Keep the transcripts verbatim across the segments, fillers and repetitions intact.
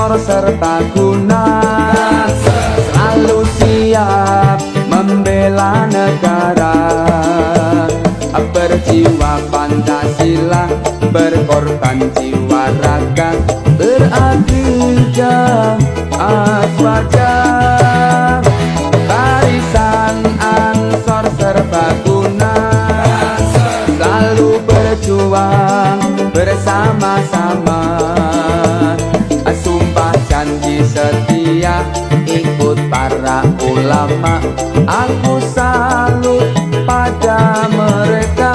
ansor serta guna, selalu siap membela negara, berjiwa Pancasila, berkorban jiwa raga, berakidah aswaja. Barisan ansor serbaguna, selalu berjuang bersama-sama, sumpah janji setia ikut para ulama. Aku salut pada mereka.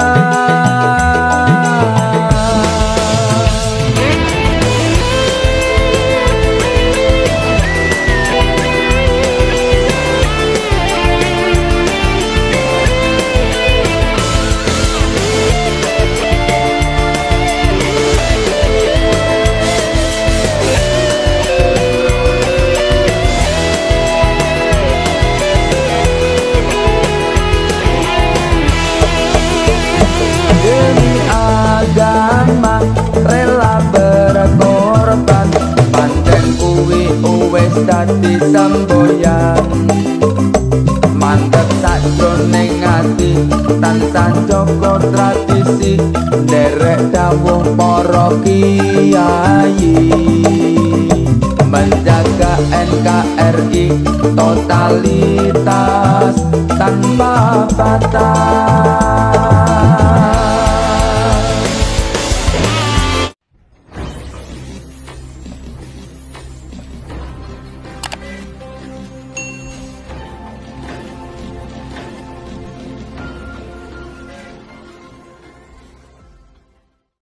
Agama rela berkorban, pancen kuwi wis dadi semboyan. Mantep sakjroning ati tansah jaga tradisi, nderek dawuh para kiai, menjaga N K R I totalitas tanpa batas.